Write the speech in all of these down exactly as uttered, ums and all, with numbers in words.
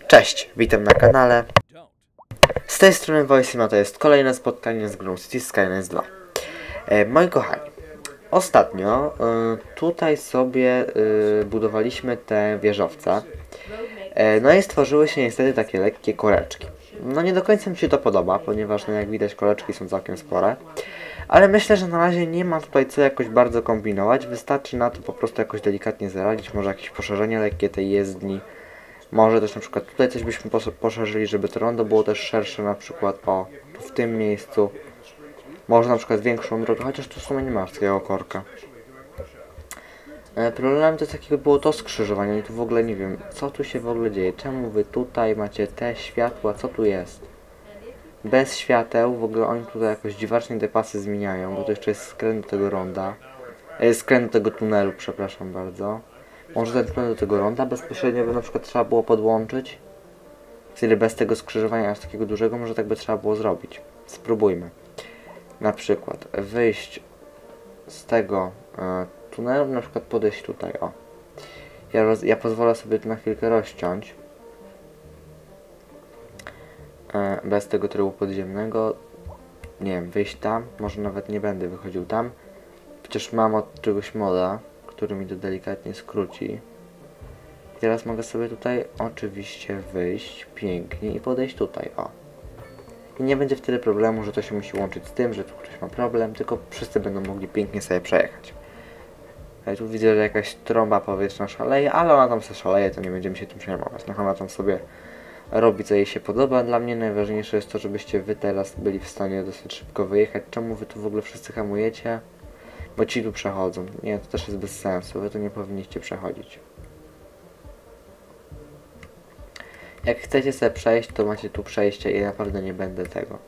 Cześć, witam na kanale. Z tej strony Voicima, to jest kolejne spotkanie z grą Cities Skylines dwa. E, moi kochani, ostatnio e, tutaj sobie e, budowaliśmy te wieżowce. E, no i stworzyły się niestety takie lekkie koreczki. No nie do końca mi się to podoba, ponieważ no jak widać koreczki są całkiem spore. Ale myślę, że na razie nie ma tutaj co jakoś bardzo kombinować. Wystarczy na to po prostu jakoś delikatnie zaradzić. Może jakieś poszerzenie lekkie tej jezdni. Może też na przykład tutaj coś byśmy poszerzyli, żeby to rondo było też szersze, na przykład o, tu w tym miejscu. Może na przykład większą drogę, chociaż tu w sumie nie ma takiego korka. E, problemem to jest takiego było to skrzyżowanie i tu w ogóle nie wiem, co tu się w ogóle dzieje. Czemu wy tutaj macie te światła, co tu jest? Bez świateł, w ogóle oni tutaj jakoś dziwacznie te pasy zmieniają, bo to jeszcze jest skręt do tego ronda. E, skręt do tego tunelu, przepraszam bardzo. Może ten tunel do tego ronda bezpośrednio by na przykład trzeba było podłączyć. Czyli bez tego skrzyżowania aż takiego dużego, może tak by trzeba było zrobić. Spróbujmy. Na przykład wyjść z tego e, tunelu, na przykład podejść tutaj, o. Ja, roz, ja pozwolę sobie tu na chwilkę rozciąć. E, bez tego trybu podziemnego. Nie wiem, wyjść tam. Może nawet nie będę wychodził tam. Przecież mam od czegoś moda, który mi to delikatnie skróci. I teraz mogę sobie tutaj oczywiście wyjść pięknie i podejść tutaj, o. I nie będzie wtedy problemu, że to się musi łączyć z tym, że tu ktoś ma problem, tylko wszyscy będą mogli pięknie sobie przejechać. Ja tu widzę, że jakaś trąba powietrzna szaleje, ale ona tam sobie szaleje, to nie będziemy się tym przejmować. Niech ona tam sobie robi, co jej się podoba. Dla mnie najważniejsze jest to, żebyście wy teraz byli w stanie dosyć szybko wyjechać. Czemu wy tu w ogóle wszyscy hamujecie? Bo ci tu przechodzą. Nie, to też jest bez sensu. Wy tu nie powinniście przechodzić. Jak chcecie sobie przejść, to macie tu przejście i naprawdę nie będę tego.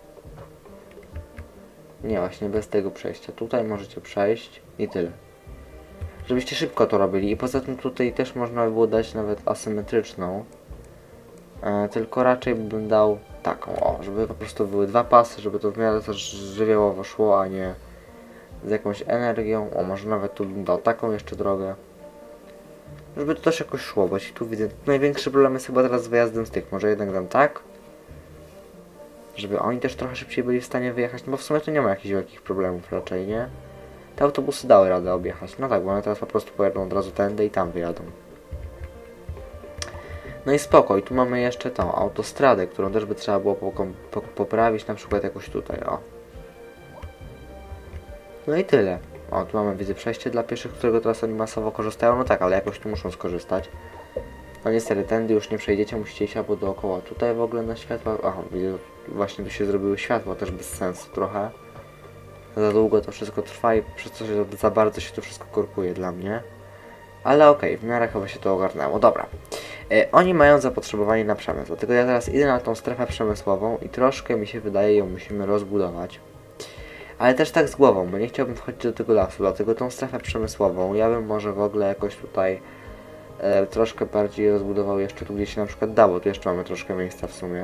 Nie, właśnie bez tego przejścia. Tutaj możecie przejść i tyle. Żebyście szybko to robili. I poza tym tutaj też można by było dać nawet asymetryczną. E, tylko raczej bym dał taką, o, żeby po prostu były dwa pasy, żeby to w miarę też żywiołowo szło, a nie z jakąś energią. O, może nawet tu bym dał taką jeszcze drogę. Żeby to też jakoś szło, bo ci tu widzę. Największy problem jest chyba teraz z wyjazdem z tych. Może jednak dam tak. Żeby oni też trochę szybciej byli w stanie wyjechać. No bo w sumie to nie ma jakichś wielkich problemów raczej, nie? Te autobusy dały radę objechać. No tak, bo one teraz po prostu pojadą od razu tędy i tam wyjadą. No i spoko. I tu mamy jeszcze tą autostradę, którą też by trzeba było po po poprawić. Na przykład jakoś tutaj, o. No i tyle. O, tu mamy, widzę, przejście dla pieszych, którego teraz oni masowo korzystają. No tak, ale jakoś tu muszą skorzystać. No niestety, tędy już nie przejdziecie, musicie iść albo dookoła. Tutaj w ogóle na światła... Aha, widzę, właśnie tu się zrobiły światła, też bez sensu trochę. Za długo to wszystko trwa i przez to, że za bardzo się to wszystko korkuje dla mnie. Ale okej, okay, w miarę chyba się to ogarnęło. Dobra. E, oni mają zapotrzebowanie na przemysł, dlatego ja teraz idę na tą strefę przemysłową i troszkę mi się wydaje, ją musimy rozbudować. Ale też tak z głową, bo nie chciałbym wchodzić do tego lasu, dlatego tą strefę przemysłową ja bym może w ogóle jakoś tutaj e, troszkę bardziej rozbudował jeszcze tu, gdzie się na przykład da, bo tu jeszcze mamy troszkę miejsca w sumie.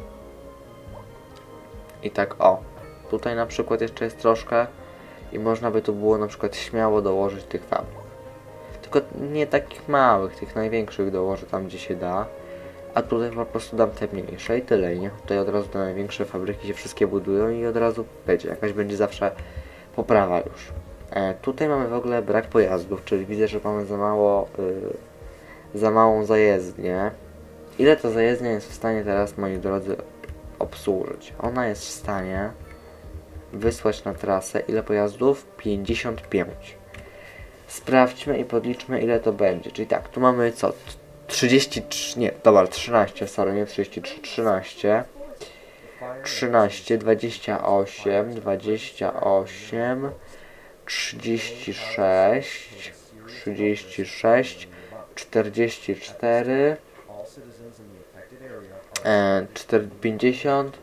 I tak o, tutaj na przykład jeszcze jest troszkę i można by tu było na przykład śmiało dołożyć tych fabryk. Tylko nie takich małych, tych największych dołożę tam, gdzie się da. A tutaj po prostu dam te mniejsze i tyle, nie? Tutaj od razu te największe fabryki się wszystkie budują i od razu będzie, jakaś będzie zawsze poprawa już. E, tutaj mamy w ogóle brak pojazdów, czyli widzę, że mamy za mało, yy, za małą zajezdnię. Ile ta zajezdnia jest w stanie teraz, moi drodzy, obsłużyć? Ona jest w stanie wysłać na trasę ile pojazdów? pięćdziesiąt pięć. Sprawdźmy i podliczmy, ile to będzie. Czyli tak, tu mamy co? trzydzieści trzy, nie, dobra, trzynaście, sorry, nie trzydzieści trzy, trzynaście, trzynaście, dwadzieścia osiem, dwadzieścia osiem, trzydzieści sześć, trzydzieści sześć, czterdzieści cztery, e, pięćdziesiąt,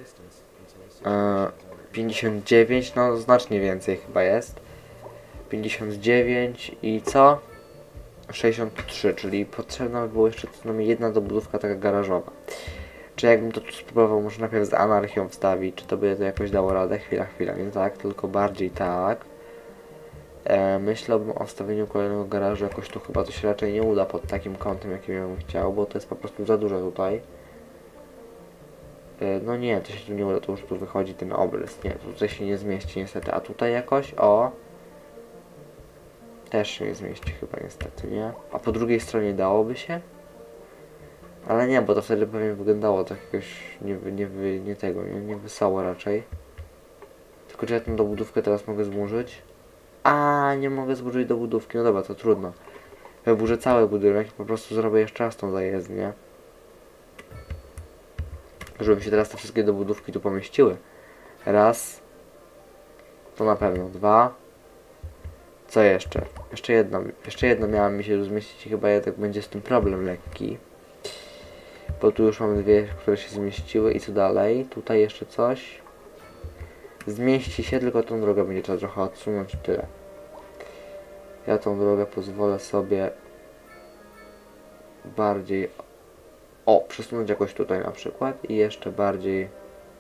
e, pięćdziesiąt dziewięć, no znacznie więcej chyba jest, pięćdziesiąt dziewięć i co? sześćdziesiąt trzy, czyli potrzebna by było jeszcze co najmniej jedna dobudówka taka garażowa. Czy jakbym to tu spróbował może najpierw z anarchią wstawić, czy to by to jakoś dało radę? Chwila, chwila, nie tak, tylko bardziej tak. E, myślałbym o wstawieniu kolejnego garażu, jakoś tu chyba to się raczej nie uda pod takim kątem, jakim ja bym chciał, bo to jest po prostu za dużo tutaj. E, no nie, to się tu nie uda, to już tu wychodzi ten obrys. Nie, tutaj się nie zmieści niestety, a tutaj jakoś, o... Też się nie zmieści chyba niestety, nie? A po drugiej stronie dałoby się? Ale nie, bo to wtedy pewnie wyglądało tak jakoś nie, nie, nie tego, nie, nie wesoło raczej. Tylko czy ja tę dobudówkę teraz mogę zburzyć? A nie mogę zburzyć dobudówki, no dobra, to trudno. Wyburzę cały budynek i po prostu zrobię jeszcze raz tą zajezdnię. Żeby się teraz te wszystkie dobudówki tu pomieściły. Raz. To na pewno. Dwa. Co jeszcze? Jeszcze jedno. Jeszcze jedno miała mi się tu zmieścić i chyba jednak będzie z tym problem lekki. Bo tu już mamy dwie, które się zmieściły i co dalej? Tutaj jeszcze coś. Zmieści się, tylko tą drogę będzie trzeba trochę odsunąć i tyle. Ja tą drogę pozwolę sobie bardziej o, przesunąć jakoś tutaj na przykład i jeszcze bardziej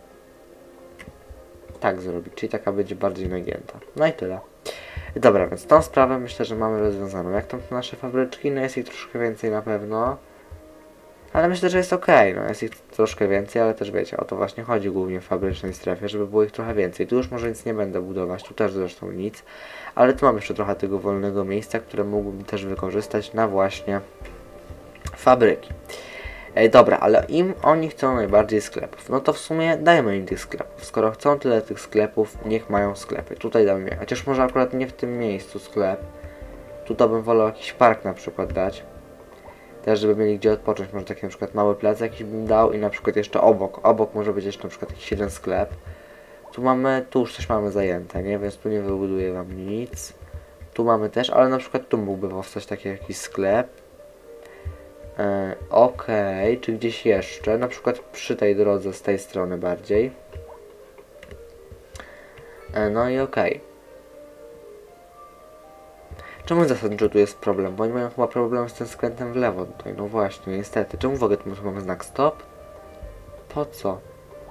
tak zrobić, czyli taka będzie bardziej nagięta. No i tyle. Dobra, więc tą sprawę myślę, że mamy rozwiązaną. Jak tam nasze fabryczki? No jest ich troszkę więcej na pewno. Ale myślę, że jest ok, no jest ich troszkę więcej, ale też wiecie, o to właśnie chodzi głównie w fabrycznej strefie, żeby było ich trochę więcej. Tu już może nic nie będę budować, tu też zresztą nic, ale tu mam jeszcze trochę tego wolnego miejsca, które mógłbym też wykorzystać na właśnie fabryki. Ej, dobra, ale im oni chcą najbardziej sklepów, no to w sumie dajmy im tych sklepów. Skoro chcą tyle tych sklepów, niech mają sklepy. Tutaj damy, chociaż może akurat nie w tym miejscu sklep. Tutaj bym wolał jakiś park na przykład dać. Też, żeby mieli gdzie odpocząć, może taki na przykład mały plac jakiś bym dał i na przykład jeszcze obok. Obok może być jeszcze na przykład jakiś jeden sklep. Tu mamy, tu już coś mamy zajęte, nie? Więc tu nie wybuduję wam nic. Tu mamy też, ale na przykład tu mógłby powstać taki jakiś sklep. E, Okej, okay. Czy gdzieś jeszcze? Na przykład przy tej drodze z tej strony bardziej. E, no i okej. Okay. Czemu zasadniczo tu jest problem? Bo oni mają chyba problem z tym skrętem w lewo tutaj. No właśnie, niestety. Czemu w ogóle tu mamy znak stop? Po co?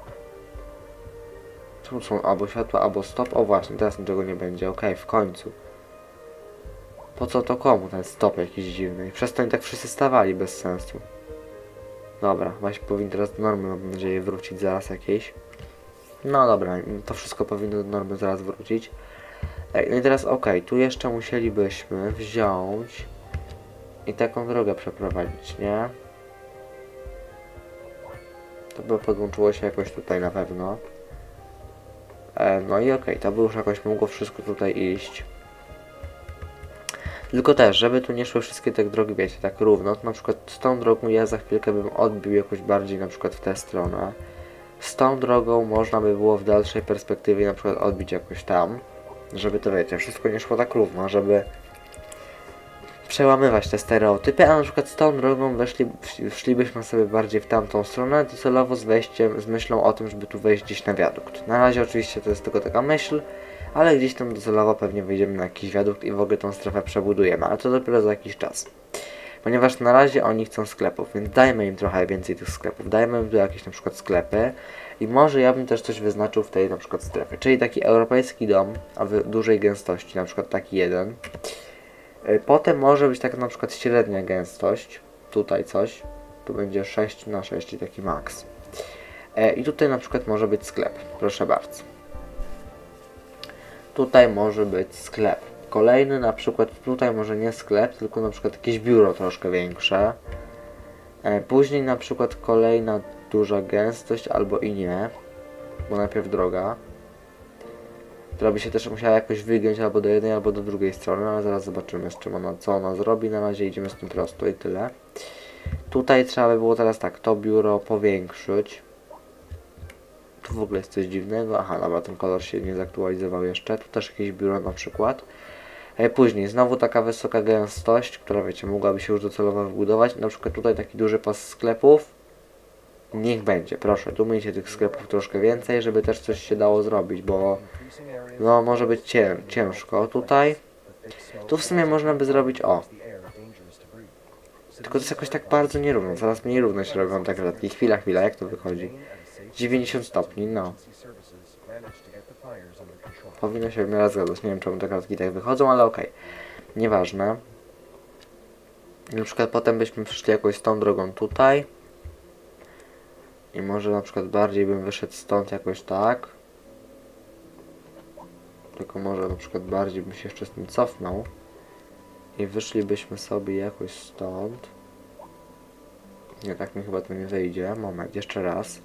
Czemu są albo światła, albo stop? O właśnie, teraz niczego nie będzie. Okej, okay, w końcu. Po co to komu ten stop jakiś dziwny? Przez to oni tak wszyscy stawali bez sensu. Dobra, właśnie powinien teraz do normy, mam nadzieję, wrócić zaraz jakieś. No dobra, to wszystko powinno do normy zaraz wrócić. No i teraz ok, tu jeszcze musielibyśmy wziąć i taką drogę przeprowadzić, nie? To by podłączyło się jakoś tutaj na pewno. E, no i ok, to by już jakoś mogło wszystko tutaj iść. Tylko też, żeby tu nie szły wszystkie te drogi, wiecie, tak równo, to na przykład z tą drogą ja za chwilkę bym odbił jakoś bardziej na przykład w tę stronę. Z tą drogą można by było w dalszej perspektywie na przykład odbić jakoś tam. Żeby to, wiecie, wszystko nie szło tak równo, żeby przełamywać te stereotypy, a na przykład z tą drogą weszli, szlibyśmy sobie bardziej w tamtą stronę, docelowo z wejściem, z myślą o tym, żeby tu wejść gdzieś na wiadukt. Na razie oczywiście to jest tylko taka myśl, ale gdzieś tam docelowo pewnie wejdziemy na jakiś wiadukt i w ogóle tą strefę przebudujemy, ale to dopiero za jakiś czas. Ponieważ na razie oni chcą sklepów, więc dajmy im trochę więcej tych sklepów, dajmy im tu jakieś na przykład sklepy i może ja bym też coś wyznaczył w tej na przykład strefie, czyli taki europejski dom o dużej gęstości, na przykład taki jeden. Potem może być taka na przykład średnia gęstość, tutaj coś, tu będzie sześć na sześć, czyli taki max. I tutaj na przykład może być sklep, proszę bardzo. Tutaj może być sklep. Kolejny na przykład, tutaj może nie sklep, tylko na przykład jakieś biuro troszkę większe. Później na przykład kolejna duża gęstość, albo i nie, bo najpierw droga, która by się też musiała jakoś wygiąć albo do jednej, albo do drugiej strony, ale zaraz zobaczymy, z czym ona, co ona zrobi. Na razie idziemy z tym prosto i tyle. Tutaj trzeba by było teraz tak, to biuro powiększyć. Tu w ogóle jest coś dziwnego. Aha, dobra, ten kolor się nie zaktualizował jeszcze. Tu też jakieś biuro na przykład. Później znowu taka wysoka gęstość, która, wiecie, mogłaby się już docelowo wybudować. Na przykład tutaj taki duży pas sklepów. Niech będzie, proszę, tu miejcie tych sklepów troszkę więcej, żeby też coś się dało zrobić, bo no może być cię, ciężko tutaj. Tu w sumie można by zrobić, o. Tylko to jest jakoś tak bardzo nierówno, coraz mniej równo się robią te kratki. Chwila, chwila, jak to wychodzi? dziewięćdziesiąt stopni, no. Powinno się w miarę zgadzać. Nie wiem, czemu te kratki tak wychodzą, ale okej. Okay. Nieważne. Na przykład potem byśmy przyszli jakoś tą drogą tutaj. I może na przykład bardziej bym wyszedł stąd jakoś tak. Tylko może na przykład bardziej bym się jeszcze z tym cofnął. I wyszlibyśmy sobie jakoś stąd. Nie, tak mi chyba to nie wyjdzie. Moment, jeszcze raz.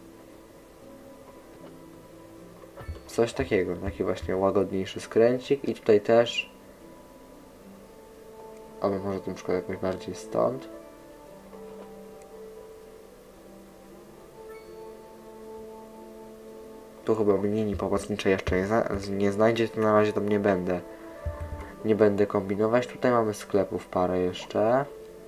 Coś takiego, taki właśnie łagodniejszy skręcik. I tutaj też. Albo może to na przykład jakoś bardziej stąd. Tu chyba linii pomocniczej jeszcze nie, zna nie znajdzie, to na razie tam nie będę. Nie będę kombinować. Tutaj mamy sklepów parę jeszcze.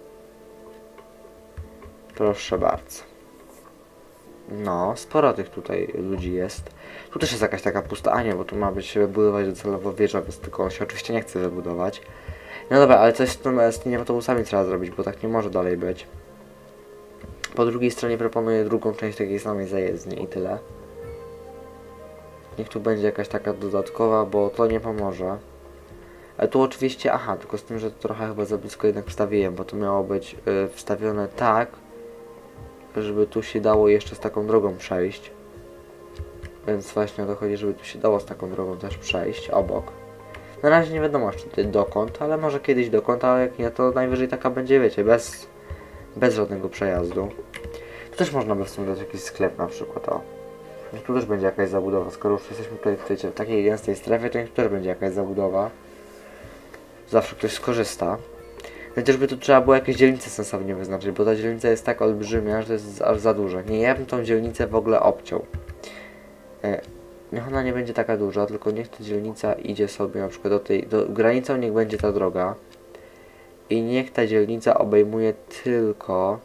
Proszę bardzo. No, sporo tych tutaj ludzi jest. Tu też jest jakaś taka pusta... A nie, bo tu ma być się wybudować docelowo wieża, więc tylko on się oczywiście nie chce wybudować. No dobra, ale coś z, tym, z tymi autobusami trzeba zrobić, bo tak nie może dalej być. Po drugiej stronie proponuję drugą część takiej samej zajezdni i tyle. Niech tu będzie jakaś taka dodatkowa, bo to nie pomoże. Ale tu oczywiście, aha, tylko z tym, że to trochę chyba za blisko jednak wstawiłem, bo to miało być yy, wstawione tak, żeby tu się dało jeszcze z taką drogą przejść. Więc właśnie o to chodzi, żeby tu się dało z taką drogą też przejść obok. Na razie nie wiadomo jeszcze tutaj dokąd, ale może kiedyś dokąd, ale jak nie, to najwyżej taka będzie, wiecie, bez, bez żadnego przejazdu. Tu też można by w sumie dać jakiś sklep na przykład, o. Tu też będzie jakaś zabudowa, skoro już jesteśmy tutaj, tutaj w takiej gęstej strefie, to tu też będzie jakaś zabudowa. Zawsze ktoś skorzysta. Chociażby tu trzeba było jakieś dzielnice sensownie wyznaczyć, bo ta dzielnica jest tak olbrzymia, że to jest aż za duże. Nie, ja bym tą dzielnicę w ogóle obciął. E, niech ona nie będzie taka duża, tylko niech ta dzielnica idzie sobie na przykład do tej... Do, granicą niech będzie ta droga. I niech ta dzielnica obejmuje tylko...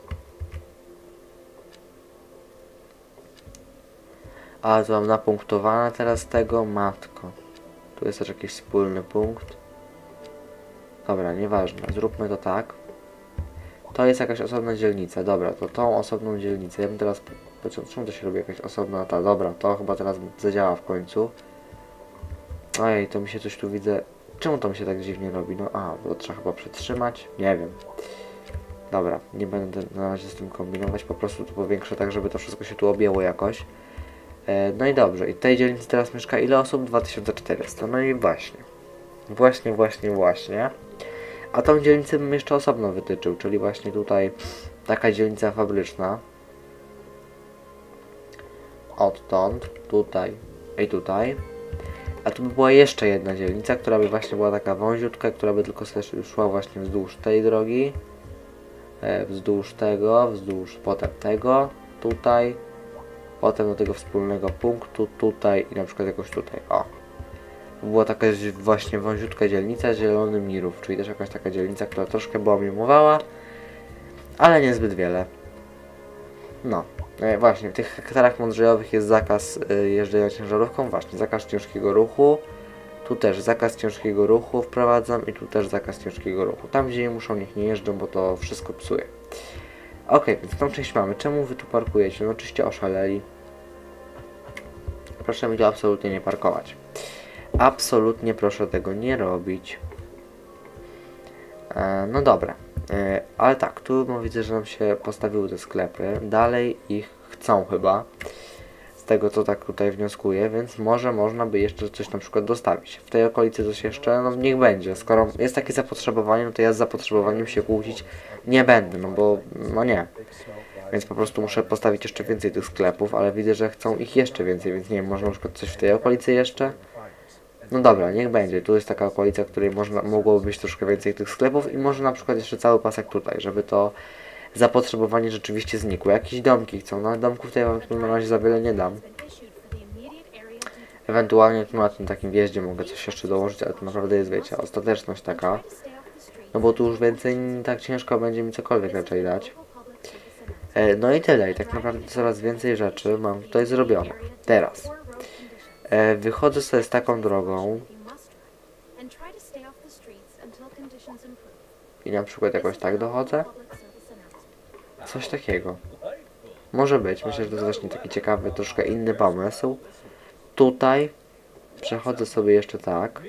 A, to mam napunktowane teraz tego, matko. Tu jest też jakiś wspólny punkt. Dobra, nieważne, zróbmy to tak. To jest jakaś osobna dzielnica, dobra, to tą osobną dzielnicę, ja bym teraz... Czemu to się robi jakaś osobna ta? Dobra, to chyba teraz zadziała w końcu. Ojej, to mi się coś tu widzę... Czemu to mi się tak dziwnie robi? No a, bo trzeba chyba przytrzymać? Nie wiem. Dobra, nie będę na razie z tym kombinować, po prostu to powiększę tak, żeby to wszystko się tu objęło jakoś. E, no i dobrze, i w tej dzielnicy teraz mieszka ile osób? dwa tysiące czterysta, no i właśnie. Właśnie, właśnie, właśnie. A tą dzielnicę bym jeszcze osobno wytyczył, czyli właśnie tutaj taka dzielnica fabryczna. Odtąd, tutaj i tutaj. A tu by była jeszcze jedna dzielnica, która by właśnie była taka wąziutka, która by tylko sobie szła właśnie wzdłuż tej drogi. E, wzdłuż tego, wzdłuż potem tego, tutaj. Potem do tego wspólnego punktu, tutaj i na przykład jakoś tutaj, o. Była taka właśnie wąziutka dzielnica Zielony Mirów, czyli też jakaś taka dzielnica, która troszkę była mi mówiła, ale niezbyt wiele. No, e, właśnie, w tych hektarach mądrzejowych jest zakaz e, jeżdżenia ciężarówką, właśnie, zakaz ciężkiego ruchu. Tu też zakaz ciężkiego ruchu wprowadzam i tu też zakaz ciężkiego ruchu. Tam, gdzie nie muszą, niech nie jeżdżą, bo to wszystko psuje. Ok, więc tą część mamy. Czemu wy tu parkujecie? No oczywiście oszaleli. Proszę mi tu absolutnie nie parkować. Absolutnie proszę tego nie robić. E, no dobra. E, ale tak, tu no, widzę, że nam się postawiły te sklepy. Dalej ich chcą chyba. Z tego co tak tutaj wnioskuję, więc może można by jeszcze coś na przykład dostawić. W tej okolicy coś jeszcze, no niech będzie. Skoro jest takie zapotrzebowanie, no to ja z zapotrzebowaniem się kłócić nie będę, no bo no nie. Więc po prostu muszę postawić jeszcze więcej tych sklepów, ale widzę, że chcą ich jeszcze więcej, więc nie wiem, może na przykład coś w tej okolicy jeszcze? No dobra, niech będzie. Tu jest taka okolica, w której można, mogłoby być troszkę więcej tych sklepów i może na przykład jeszcze cały pasek tutaj, żeby to zapotrzebowanie rzeczywiście znikło. Jakieś domki chcą, no ale domków tutaj wam tu na razie za wiele nie dam. Ewentualnie tu na tym takim wjeździe mogę coś jeszcze dołożyć, ale to naprawdę jest, wiecie, ostateczność taka. No bo tu już więcej tak ciężko będzie mi cokolwiek raczej dać. E, no i tyle. I tak naprawdę coraz więcej rzeczy mam tutaj zrobione. Teraz. E, wychodzę sobie z taką drogą. I na przykład jakoś tak dochodzę. Coś takiego. Może być. Myślę, że to jest właśnie taki ciekawy, troszkę inny pomysł. Tutaj. Przechodzę sobie jeszcze tak.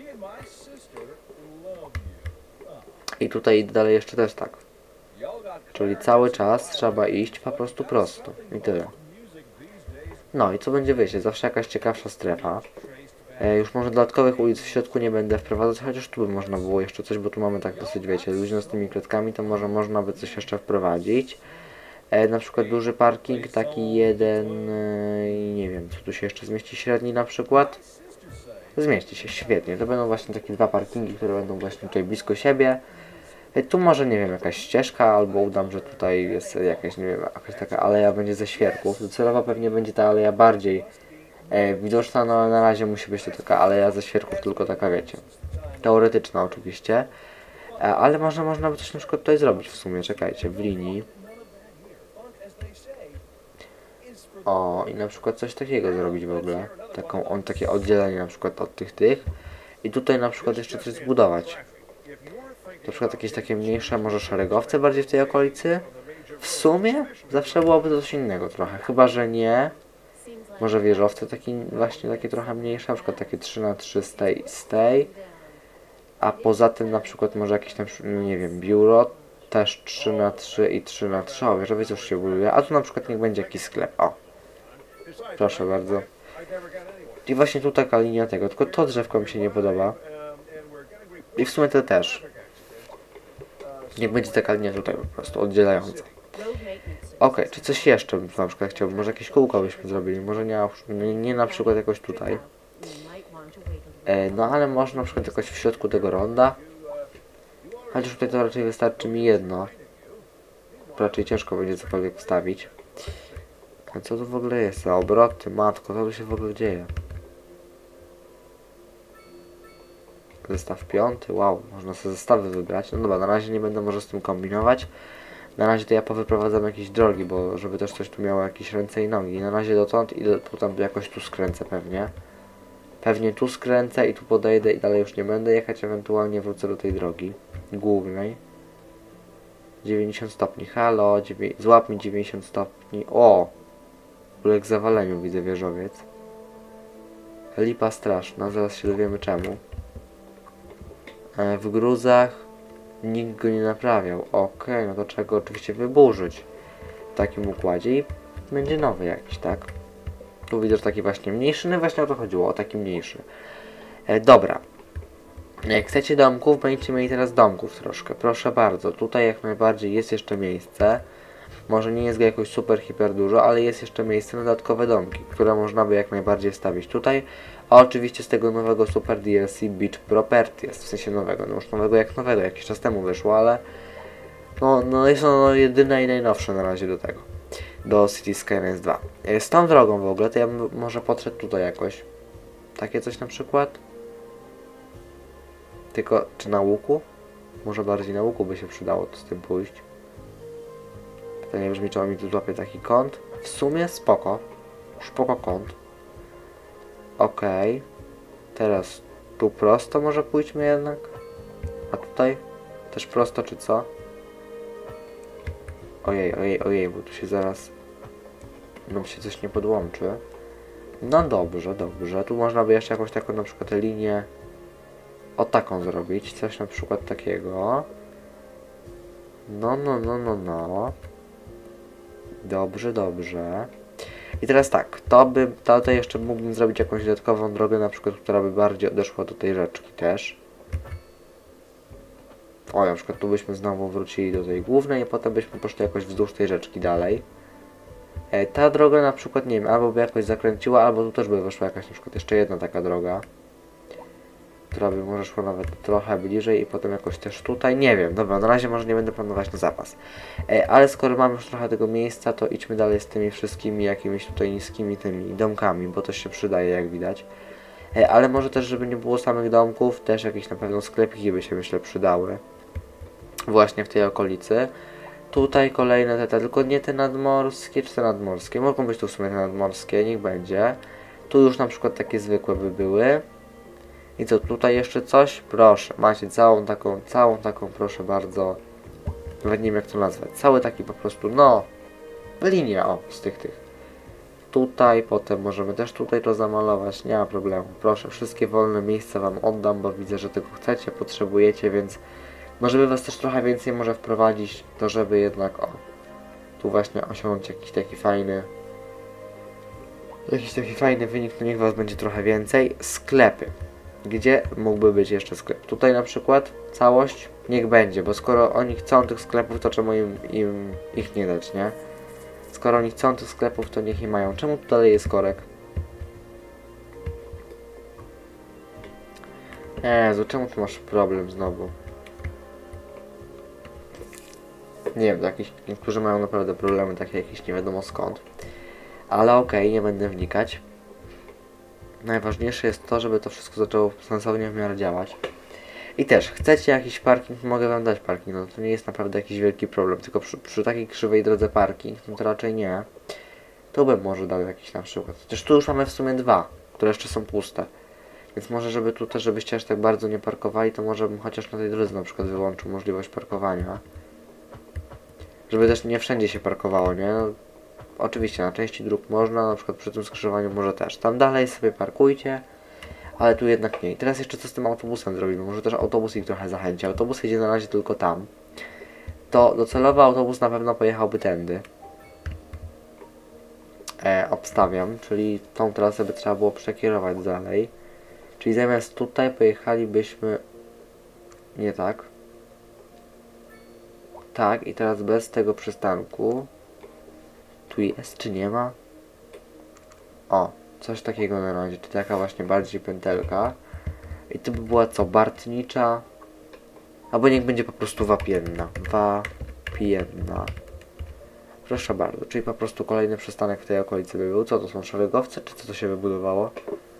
I tutaj dalej jeszcze też tak. Czyli cały czas trzeba iść po prostu prosto. I tyle. No i co będzie wyjście? Zawsze jakaś ciekawsza strefa. E, już może dodatkowych ulic w środku nie będę wprowadzać, chociaż tu by można było jeszcze coś, bo tu mamy tak dosyć, wiecie, luźno z tymi klatkami, to może można by coś jeszcze wprowadzić. E, na przykład duży parking, taki jeden, e, nie wiem, co tu się jeszcze zmieści, średni na przykład. Zmieści się, świetnie. To będą właśnie takie dwa parkingi, które będą właśnie tutaj blisko siebie. E, tu może, nie wiem, jakaś ścieżka, albo udam, że tutaj jest jakaś, nie wiem, jakaś taka aleja będzie ze świerków. Docelowo pewnie będzie ta aleja bardziej e, widoczna, no ale na razie musi być to taka aleja ze świerków, tylko taka, wiecie, teoretyczna oczywiście. E, ale można, można by coś na przykład tutaj zrobić w sumie, czekajcie, w linii. O, i na przykład coś takiego zrobić w ogóle. Taką, on, takie oddzielenie na przykład od tych tych. I tutaj na przykład jeszcze coś zbudować. Na przykład jakieś takie mniejsze, może szeregowce bardziej w tej okolicy. W sumie zawsze byłoby to coś innego trochę. Chyba, że nie. Może wieżowce taki, właśnie takie trochę mniejsze. Na przykład takie trzy na trzy z tej z tej. A poza tym na przykład może jakieś tam, nie wiem, biuro. Też trzy na trzy i trzy na trzy. O, wieżowiec już się buduje. A tu na przykład niech będzie jakiś sklep. O. Proszę bardzo. I właśnie tu taka linia tego, tylko to drzewko mi się nie podoba. I w sumie to też. Niech będzie taka linia tutaj po prostu oddzielająca. Ok, czy coś jeszcze bym na przykład chciałbym, może jakieś kółko byśmy zrobili, może nie, nie, nie na przykład jakoś tutaj. E, no ale może na przykład jakoś w środku tego ronda. Chociaż tutaj to raczej wystarczy mi jedno. Raczej ciężko będzie cokolwiek wstawić. A co tu w ogóle jest? Za obroty, matko, co tu się w ogóle dzieje? Zestaw piąty, wow, można sobie zestawy wybrać. No dobra, na razie nie będę może z tym kombinować. Na razie to ja powyprowadzam jakieś drogi, bo żeby też coś tu miało jakieś ręce i nogi. Na razie dotąd i do, potem jakoś tu skręcę pewnie. Pewnie tu skręcę i tu podejdę i dalej już nie będę jechać, ewentualnie wrócę do tej drogi głównej. dziewięćdziesiąt stopni, halo, złap mi dziewięćdziesiąt stopni, o! Uległ zawaleniu, widzę wieżowiec. Lipa straszna, zaraz się dowiemy czemu. E, w gruzach nikt go nie naprawiał. Ok, no to trzeba go oczywiście wyburzyć w takim układzie i będzie nowy jakiś, tak? Tu widzę, że taki właśnie mniejszy, no właśnie o to chodziło, o taki mniejszy. E, dobra. Jak chcecie domków, będziecie mieli teraz domków troszkę. Proszę bardzo, tutaj jak najbardziej jest jeszcze miejsce. Może nie jest go jakoś super, hiper dużo, ale jest jeszcze miejsce na dodatkowe domki, które można by jak najbardziej wstawić tutaj. A oczywiście z tego nowego super D L C Beach Property jest, w sensie nowego, no już nowego jak nowego, jakiś czas temu wyszło, ale no, no jest ono jedyne i najnowsze na razie do tego, do City Skylines dwa. Z tą drogą w ogóle, to ja bym może podszedł tutaj jakoś, takie coś na przykład, tylko czy na łuku? Może bardziej na łuku by się przydało to z tym pójść. Pytanie brzmi, czy on mi tu złapie taki kąt. W sumie spoko. Spoko kąt. Okej. Okay. Teraz tu prosto może pójdźmy jednak. A tutaj? Też prosto, czy co? Ojej, ojej, ojej, bo tu się zaraz... No się coś nie podłączy. No dobrze, dobrze. Tu można by jeszcze jakąś taką na przykład linię... O taką zrobić. Coś na przykład takiego. No, no, no, no, no. Dobrze, dobrze. I teraz tak, to by, to tutaj jeszcze mógłbym zrobić jakąś dodatkową drogę, na przykład, która by bardziej odeszła do tej rzeczki też. O, na przykład tu byśmy znowu wrócili do tej głównej i potem byśmy poszli jakoś wzdłuż tej rzeczki dalej. E, ta droga na przykład, nie wiem, albo by jakoś zakręciła, albo tu też by weszła jakaś na przykład jeszcze jedna taka droga, która by może szła nawet trochę bliżej i potem jakoś też tutaj, nie wiem, dobra, na razie może nie będę planować na zapas. E, ale skoro mamy już trochę tego miejsca, to idźmy dalej z tymi wszystkimi jakimiś tutaj niskimi tymi domkami, bo to się przydaje, jak widać. E, ale może też, żeby nie było samych domków, też jakieś na pewno sklepiki by się, myślę, przydały. Właśnie w tej okolicy. Tutaj kolejne te, te, tylko nie te nadmorskie, czy te nadmorskie, mogą być tu w sumie te nadmorskie, niech będzie. Tu już na przykład takie zwykłe by były. I co, tutaj jeszcze coś? Proszę, macie całą taką, całą taką, proszę bardzo, nawet nie wiem jak to nazwać, cały taki po prostu, no, linia, o, z tych, tych. tutaj, potem możemy też tutaj to zamalować, nie ma problemu. Proszę, wszystkie wolne miejsca wam oddam, bo widzę, że tego chcecie, potrzebujecie, więc może by was też trochę więcej może wprowadzić, to żeby jednak, o, tu właśnie osiągnąć jakiś taki fajny, jakiś taki fajny wynik, to niech was będzie trochę więcej. Sklepy. Gdzie mógłby być jeszcze sklep? Tutaj na przykład całość niech będzie, bo skoro oni chcą tych sklepów, to czemu im, im ich nie dać, nie? Skoro oni chcą tych sklepów, to niech je mają. Czemu tu dalej jest korek? Jezu, czemu tu masz problem znowu? Nie wiem, jakiś, niektórzy mają naprawdę problemy takie jakieś nie wiadomo skąd. Ale okej, okay, nie będę wnikać. Najważniejsze jest to, żeby to wszystko zaczęło sensownie w miarę działać. I też, chcecie jakiś parking, mogę wam dać parking, no to nie jest naprawdę jakiś wielki problem, tylko przy, przy takiej krzywej drodze parking, no to raczej nie. Tu bym może dał jakiś na przykład. Chociaż tu już mamy w sumie dwa, które jeszcze są puste. Więc może żeby tu też, żebyście aż tak bardzo nie parkowali, to może bym chociaż na tej drodze na przykład wyłączył możliwość parkowania. Żeby też nie wszędzie się parkowało, nie? No, oczywiście na części dróg można, na przykład przy tym skrzyżowaniu może też. Tam dalej sobie parkujcie, ale tu jednak nie. I teraz jeszcze co z tym autobusem zrobimy? Może też autobus ich trochę zachęci. Autobus jedzie na razie tylko tam. To docelowo autobus na pewno pojechałby tędy. E, obstawiam, czyli tą trasę by trzeba było przekierować dalej. Czyli zamiast tutaj pojechalibyśmy... Nie tak. Tak, i teraz bez tego przystanku. Tu jest, czy nie ma? O, coś takiego na razie, czy taka właśnie bardziej pętelka. I to by była co, Bartnicza? Albo niech będzie po prostu Wapienna. Wapienna. Proszę bardzo, czyli po prostu kolejny przystanek w tej okolicy by był. Co to są, szeregowce, czy co to się wybudowało?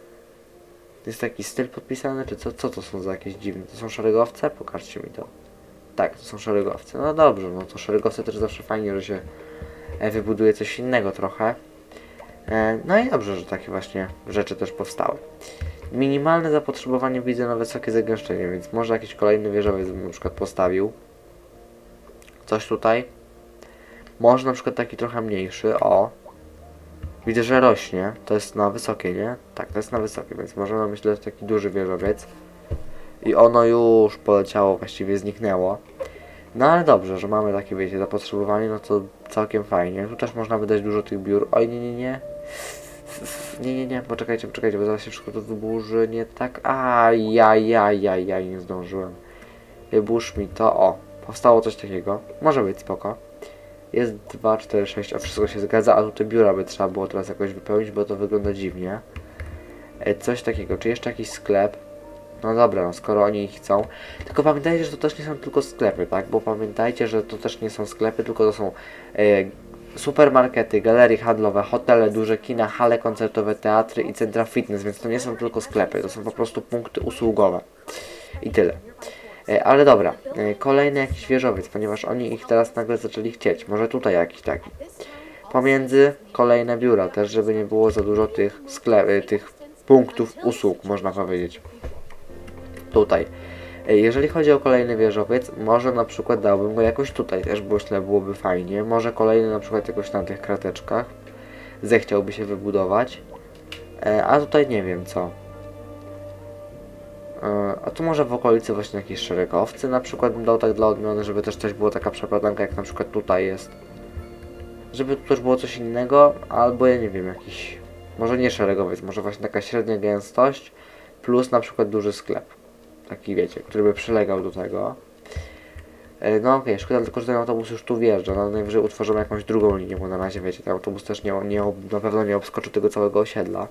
Jest taki styl podpisany, czy co, co to są za jakieś dziwne? To są szeregowce? Pokażcie mi to. Tak, to są szeregowce. No dobrze, no to szeregowce też zawsze fajnie, że się wybuduje coś innego trochę. No i dobrze, że takie właśnie rzeczy też powstały. Minimalne zapotrzebowanie widzę na wysokie zagęszczenie, więc może jakiś kolejny wieżowiec bym na przykład postawił. Coś tutaj. Może na przykład taki trochę mniejszy, o. Widzę, że rośnie, to jest na wysokie, nie? Tak, to jest na wysokie, więc możemy myśleć taki duży wieżowiec. I ono już poleciało, właściwie zniknęło. No ale dobrze, że mamy takie, wiecie, zapotrzebowanie, no to całkiem fajnie. Tu też można wydać dużo tych biur. Oj, nie, nie, nie. Nie, nie, nie, poczekajcie, poczekajcie, bo zaraz się wszystko to wyburzy, nie tak. Ajajajajaj, nie zdążyłem. Wyburz mi to, o. Powstało coś takiego. Może być, spoko. Jest dwa, cztery, sześć, a wszystko się zgadza, a tu te biura by trzeba było teraz jakoś wypełnić, bo to wygląda dziwnie. E, coś takiego, czy jeszcze jakiś sklep? No dobra, no skoro oni ich chcą. Tylko pamiętajcie, że to też nie są tylko sklepy, tak? Bo pamiętajcie, że to też nie są sklepy, tylko to są e, supermarkety, galerie handlowe, hotele, duże kina, hale koncertowe, teatry i centra fitness, więc to nie są tylko sklepy, to są po prostu punkty usługowe. I tyle. E, ale dobra, e, kolejny jakiś wieżowiec, ponieważ oni ich teraz nagle zaczęli chcieć. Może tutaj jakiś taki. Pomiędzy kolejne biura też, żeby nie było za dużo tych sklepów, tych punktów usług, można powiedzieć. Tutaj. Jeżeli chodzi o kolejny wieżowiec, może na przykład dałbym go jakoś tutaj też, bo myślę, byłoby fajnie. Może kolejny na przykład jakoś na tych krateczkach zechciałby się wybudować. E, a tutaj nie wiem co. E, a tu może w okolicy właśnie jakieś szeregowcy na przykład bym dał tak dla odmiany, żeby też coś było taka przeplatanka jak na przykład tutaj jest. Żeby tu też było coś innego, albo ja nie wiem, jakiś... Może nie szeregowiec, może właśnie taka średnia gęstość plus na przykład duży sklep. Taki wiecie, który by przylegał do tego. No okej, okay, szkoda tylko, że ten autobus już tu wjeżdża. No najwyżej utworzymy jakąś drugą linię, bo na razie wiecie, ten autobus też nie, nie, na pewno nie obskoczy tego całego osiedla.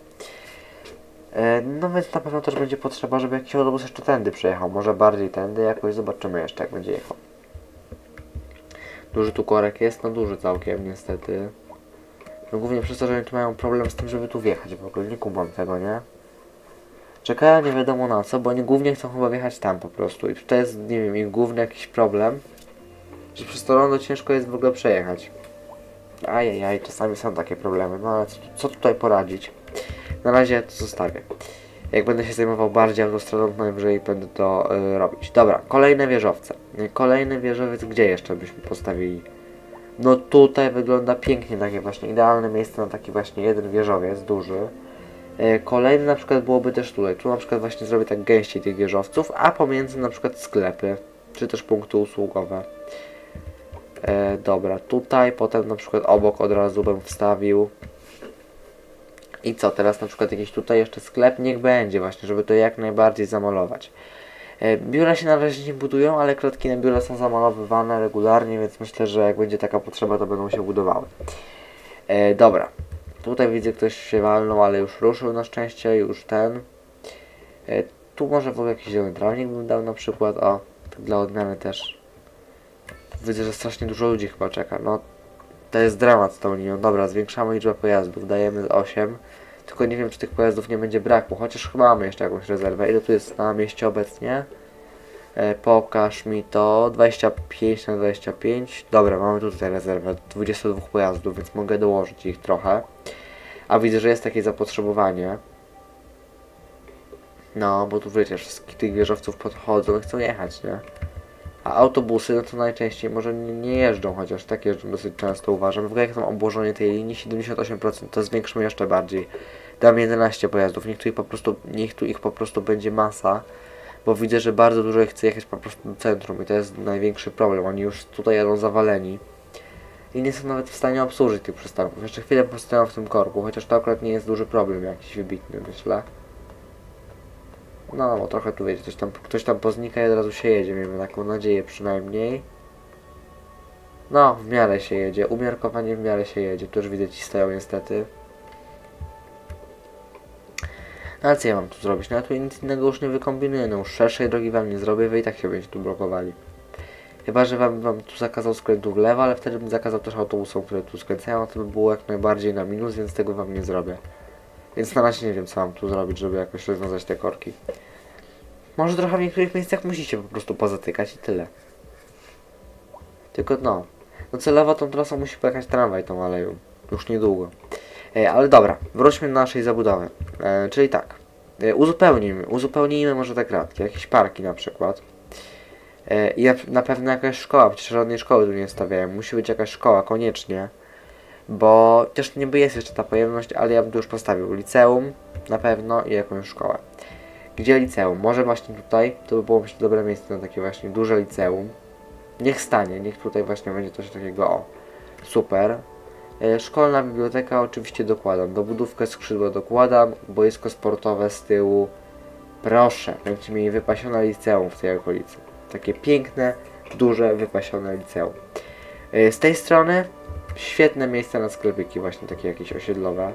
No więc na pewno też będzie potrzeba, żeby jakiś autobus jeszcze tędy przejechał. Może bardziej tędy, jakoś zobaczymy jeszcze jak będzie jechał. Duży tu korek jest, no duży całkiem niestety. No głównie przez to, że oni tu mają problem z tym, żeby tu wjechać w ogóle. Nie kumam tego, nie? Czekają nie wiadomo na co, bo oni głównie chcą chyba wjechać tam po prostu. I tutaj jest, nie wiem, ich główny jakiś problem, że przez to rondo ciężko jest w ogóle przejechać. Ajajaj, czasami są takie problemy, no ale co, co tutaj poradzić? Na razie to zostawię. Jak będę się zajmował bardziej autostradą, to najwyżej będę to y, robić. Dobra, kolejne wieżowce. Kolejny wieżowiec, gdzie jeszcze byśmy postawili? No tutaj wygląda pięknie, takie właśnie idealne miejsce na taki właśnie jeden wieżowiec duży. E, kolejny na przykład byłoby też tutaj. Tu na przykład właśnie zrobię tak gęściej tych wieżowców, a pomiędzy na przykład sklepy, czy też punkty usługowe. E, dobra, tutaj potem na przykład obok od razu bym wstawił. I co, teraz na przykład jakiś tutaj jeszcze sklep, niech będzie właśnie, żeby to jak najbardziej zamalować. E, biura się na razie nie budują, ale klatki na biura są zamalowywane regularnie, więc myślę, że jak będzie taka potrzeba, to będą się budowały. E, dobra, tutaj widzę, ktoś się walnął, ale już ruszył na szczęście, już ten. E, tu może w ogóle jakiś zielony trawnik bym dał na przykład, o, tak dla odmiany też. Widzę, że strasznie dużo ludzi chyba czeka, no to jest dramat z tą linią. Dobra, zwiększamy liczbę pojazdów, dajemy osiem. Tylko nie wiem, czy tych pojazdów nie będzie braku, chociaż chyba mamy jeszcze jakąś rezerwę. Ile tu jest na mieście obecnie? E, pokaż mi to. dwadzieścia pięć na dwadzieścia pięć. Dobra, mamy tutaj rezerwę dwudziestu dwóch pojazdów, więc mogę dołożyć ich trochę. A widzę, że jest takie zapotrzebowanie. No, bo tu wiecie, wszystkich tych wieżowców podchodzą i chcą jechać, nie? A autobusy, no to najczęściej może nie, nie jeżdżą, chociaż tak jeżdżą dosyć często, uważam. W ogóle jak tam obłożenie tej linii siedemdziesiąt osiem procent, to zwiększmy jeszcze bardziej. Dam jedenaście pojazdów, niech tu ich po prostu, niech tu ich po prostu będzie masa, bo widzę, że bardzo dużo ich chce jechać po prostu do centrum i to jest największy problem. Oni już tutaj jadą zawaleni i nie są nawet w stanie obsłużyć tych przystanków. Jeszcze chwilę postoją w tym korku, chociaż to akurat nie jest duży problem jakiś wybitny, myślę. No, bo trochę tu wiecie, ktoś tam, ktoś tam poznika i od razu się jedzie, miejmy taką nadzieję przynajmniej. No, w miarę się jedzie, umiarkowanie w miarę się jedzie, tu już widzę, ci stoją niestety. No ale co ja mam tu zrobić? No ja tu nic innego już nie wykombinuję, no już szerszej drogi wam nie zrobię, wy i tak się będziecie tu blokowali. Chyba, że wam, wam tu zakazał skrętu w lewo, ale wtedy bym zakazał też autobusom, które tu skręcają, a to by było jak najbardziej na minus, więc tego wam nie zrobię. Więc na razie nie wiem, co mam tu zrobić, żeby jakoś rozwiązać te korki. Może trochę w niektórych miejscach musicie po prostu pozatykać i tyle. Tylko no, no celowo tą trasą musi pojechać tramwaj tą aleją. Już niedługo. E, ale dobra, wróćmy do naszej zabudowy. E, czyli tak, e, uzupełnijmy, uzupełnijmy może te kratki, jakieś parki na przykład. E, I na pewno jakaś szkoła, przecież żadnej szkoły tu nie stawiałem. Musi być jakaś szkoła, koniecznie. Bo też niby jest jeszcze ta pojemność, ale ja bym tu już postawił liceum na pewno i jakąś szkołę. Gdzie liceum? Może właśnie tutaj, to by było myślę dobre miejsce na takie właśnie duże liceum. Niech stanie, niech tutaj właśnie będzie coś takiego, o, super. E, szkolna biblioteka oczywiście dokładam, dobudówkę skrzydła dokładam, boisko sportowe z tyłu. Proszę, będziecie mieli wypasione liceum w tej okolicy. Takie piękne, duże, wypasione liceum. E, z tej strony świetne miejsce na sklepiki, właśnie takie jakieś osiedlowe.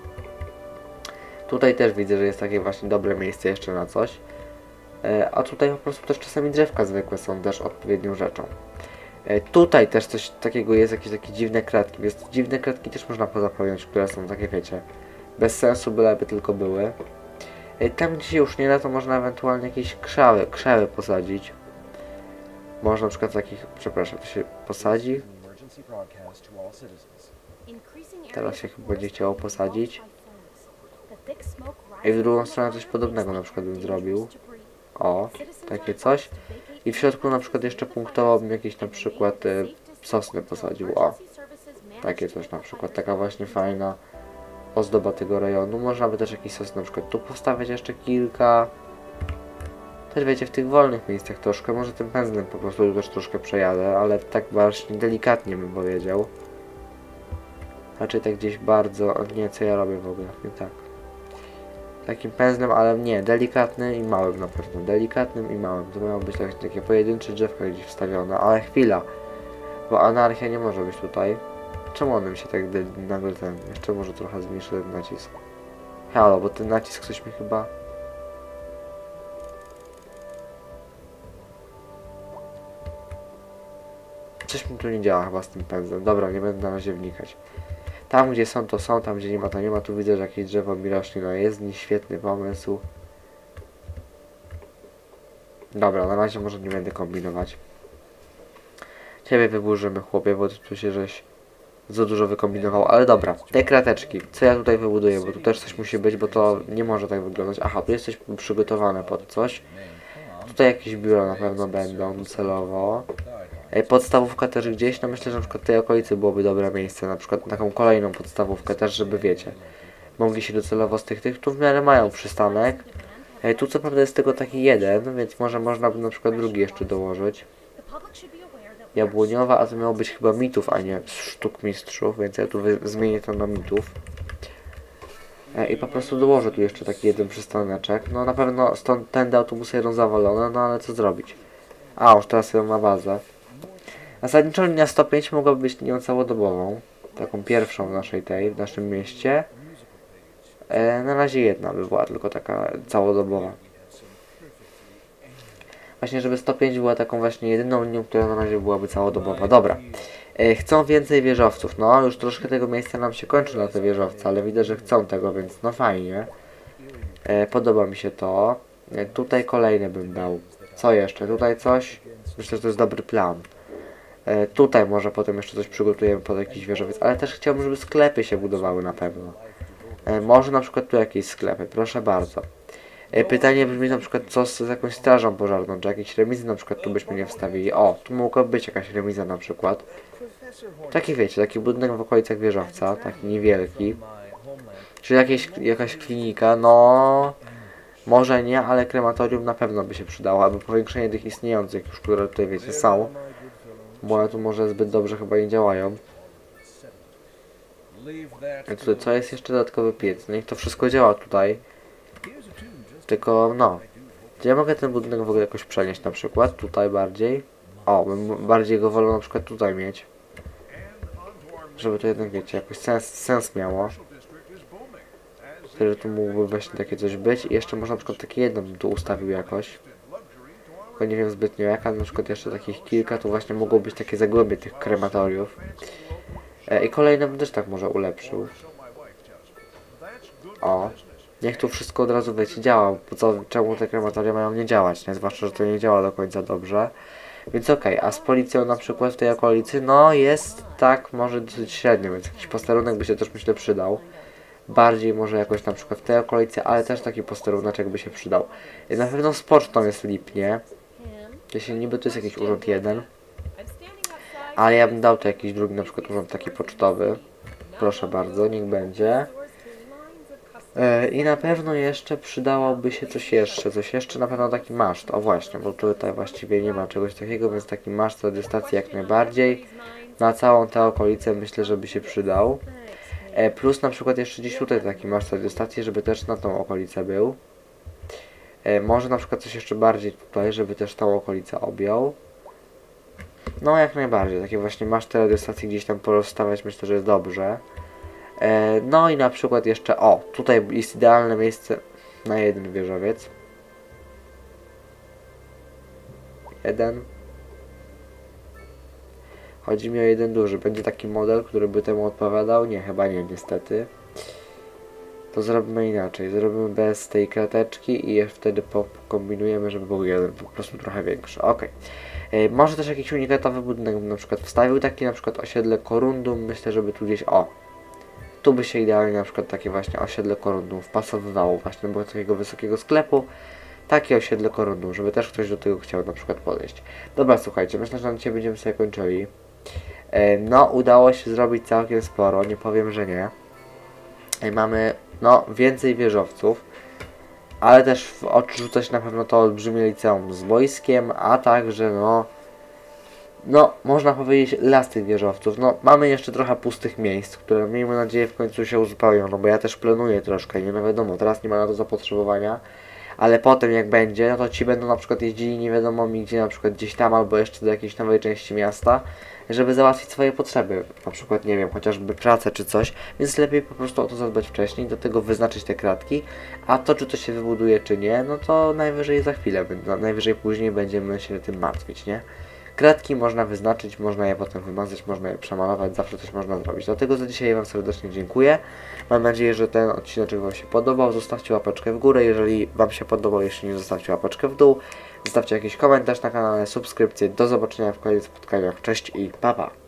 Tutaj też widzę, że jest takie właśnie dobre miejsce jeszcze na coś. E, a tutaj po prostu też czasami drzewka zwykłe są też odpowiednią rzeczą. E, tutaj też coś takiego jest, jakieś takie dziwne kratki, więc dziwne kratki też można pozapełniać, które są takie, wiecie, bez sensu, byleby tylko były. E, tam gdzie się już nie da, to można ewentualnie jakieś krzawy, krzewy posadzić. Można na przykład takich, przepraszam, to się posadzi. Teraz się chyba będzie chciało posadzić. I w drugą stronę coś podobnego na przykład bym zrobił. O, takie coś. I w środku na przykład jeszcze punktowo bym jakieś na przykład y, sosny posadził. O, takie coś na przykład. Taka właśnie fajna ozdoba tego rejonu. Można by też jakiś sos na przykład tu postawić jeszcze kilka. Też wiecie, w tych wolnych miejscach troszkę. Może tym pędzlem po prostu tu też troszkę przejadę, ale tak właśnie delikatnie bym powiedział. Raczej tak gdzieś bardzo... O nie, co ja robię w ogóle? Nie tak. Takim pędzlem, ale nie, delikatnym i małym na pewno. Delikatnym i małym. To mają być takie, takie pojedyncze drzewka gdzieś wstawione, ale chwila. Bo anarchia nie może być tutaj. Czemu on mi się tak nagle ten... Jeszcze może trochę zmniejszę ten nacisk. Halo, bo ten nacisk coś mi chyba... Coś mi tu nie działa chyba z tym pędzlem. Dobra, nie będę na razie wnikać. Tam gdzie są, to są, tam gdzie nie ma, to nie ma. Tu widzę, że jakieś drzewo mi rośnie na jezdni. Świetny pomysł. Dobra, na razie może nie będę kombinować. Ciebie wyburzymy, chłopie, bo tu się żeś za dużo wykombinował. Ale dobra, te krateczki. Co ja tutaj wybuduję, bo tu też coś musi być, bo to nie może tak wyglądać. Aha, tu jest coś przygotowane pod coś. Tutaj jakieś biura na pewno będą celowo. E, podstawówka też gdzieś, no myślę, że na przykład w tej okolicy byłoby dobre miejsce, na przykład taką kolejną podstawówkę też, żeby wiecie, mogli się docelowo z tych tych, tu w miarę mają przystanek. E, tu co prawda jest tylko taki jeden, więc może można by na przykład drugi jeszcze dołożyć. Jabłoniowa, a to miało być chyba mitów, a nie sztuk mistrzów, więc ja tu zmienię to na mitów. E, I po prostu dołożę tu jeszcze taki jeden przystaneczek. No na pewno stąd tędy autobusy jedą zawalone, no ale co zrobić? A, już teraz ją na bazę. Zasadniczo linia sto pięć mogłaby być linią całodobową. Taką pierwszą w naszej tej, w naszym mieście. E, na razie jedna by była tylko taka całodobowa. Właśnie, żeby sto pięć była taką właśnie jedyną linią, która na razie byłaby całodobowa. Dobra. E, chcą więcej wieżowców. No, już troszkę tego miejsca nam się kończy na te wieżowce, ale widzę, że chcą tego, więc no fajnie. E, podoba mi się to. E, tutaj kolejne bym dał. Co jeszcze? Tutaj coś? Myślę, że to jest dobry plan. E, tutaj może potem jeszcze coś przygotujemy pod jakiś wieżowiec, ale też chciałbym, żeby sklepy się budowały na pewno. E, może na przykład tu jakieś sklepy, proszę bardzo. E, pytanie brzmi na przykład co z, z jakąś strażą pożarną, czy jakieś remizy na przykład tu byśmy nie wstawili. O, tu mogłaby być jakaś remiza na przykład. Taki wiecie, taki budynek w okolicach wieżowca, taki niewielki. Czy jakieś, jakaś klinika, no... Może nie, ale krematorium na pewno by się przydało, albo powiększenie tych istniejących już, które tutaj wiecie są. Bo one tu może zbyt dobrze chyba nie działają. A tutaj co jest jeszcze dodatkowy piec? No niech to wszystko działa tutaj. Tylko no. Gdzie ja mogę ten budynek w ogóle jakoś przenieść na przykład? Tutaj bardziej. O, bym bardziej go wolał na przykład tutaj mieć. Żeby to jednak wiecie, jakoś sens, sens miało. Wtedy tu mógłby właśnie takie coś być. I jeszcze można na przykład takie jedno bym tu ustawił jakoś. Tylko nie wiem zbytnio jak, ale na przykład jeszcze takich kilka, to właśnie mogło być takie zagłębie tych krematoriów. E, I kolejne bym też tak może ulepszył. O. Niech tu wszystko od razu wiecie działa, bo co, czemu te krematoria mają nie działać, nie? Zwłaszcza, że to nie działa do końca dobrze. Więc okej, okay. A z policją na przykład w tej okolicy, no jest tak może dosyć średnio, więc jakiś posterunek by się też myślę przydał. Bardziej może jakoś na przykład w tej okolicy, ale też taki posteruneczek by się przydał. Na pewno z pocztą jest lipnie. Jeśli niby to jest jakiś urząd jeden. Ale ja bym dał to jakiś drugi na przykład urząd taki pocztowy. Proszę bardzo, niech będzie. Yy, I na pewno jeszcze przydałoby się coś jeszcze, coś jeszcze, na pewno taki maszt, o właśnie, bo tutaj właściwie nie ma czegoś takiego, więc taki maszt radiostacji jak najbardziej. Na całą tę okolicę myślę, że by się przydał. Yy, plus na przykład jeszcze gdzieś tutaj taki maszt radiostacji, żeby też na tą okolicę był. Yy, może na przykład coś jeszcze bardziej tutaj, żeby też tą okolicę objął. No jak najbardziej, takie właśnie maszty radiostacji gdzieś tam porozstawiać myślę, że jest dobrze. No i na przykład jeszcze, o, tutaj jest idealne miejsce na jeden wieżowiec. Jeden. Chodzi mi o jeden duży. Będzie taki model, który by temu odpowiadał? Nie, chyba nie, niestety. To zrobimy inaczej. Zrobimy bez tej krateczki i wtedy kombinujemy, żeby był jeden po prostu trochę większy. Ok. Może też jakiś unikatowy budynek bym na przykład wstawił, taki na przykład osiedle Korundum. Myślę, żeby tu gdzieś, o. Tu by się idealnie na przykład takie właśnie osiedle Korundum wpasowywało właśnie do takiego wysokiego sklepu. Takie osiedle Korundum, żeby też ktoś do tego chciał na przykład podejść. Dobra, słuchajcie, myślę, że na dzisiaj będziemy sobie kończyli. E, no, udało się zrobić całkiem sporo, nie powiem, że nie. E, mamy, no, więcej wieżowców. Ale też w oczy rzuca się na pewno to olbrzymie liceum z wojskiem, a także, no... No, można powiedzieć las tych wieżowców. No, mamy jeszcze trochę pustych miejsc, które miejmy nadzieję w końcu się uzupełnią, no bo ja też planuję troszkę, nie no wiadomo, teraz nie ma na to zapotrzebowania, ale potem jak będzie, no to ci będą na przykład jeździli nie wiadomo mi gdzie, na przykład gdzieś tam albo jeszcze do jakiejś nowej części miasta, żeby załatwić swoje potrzeby, na przykład nie wiem, chociażby pracę czy coś, więc lepiej po prostu o to zadbać wcześniej, do tego wyznaczyć te kratki, a to czy to się wybuduje czy nie, no to najwyżej za chwilę, najwyżej później będziemy się tym martwić, nie? Kratki można wyznaczyć, można je potem wymazać, można je przemalować, zawsze coś można zrobić. Dlatego za dzisiaj Wam serdecznie dziękuję. Mam nadzieję, że ten odcinek Wam się podobał. Zostawcie łapeczkę w górę, jeżeli Wam się podobał, jeśli nie, zostawcie łapeczkę w dół. Zostawcie jakiś komentarz na kanale, subskrypcję. Do zobaczenia w kolejnych spotkaniach. Cześć i pa pa!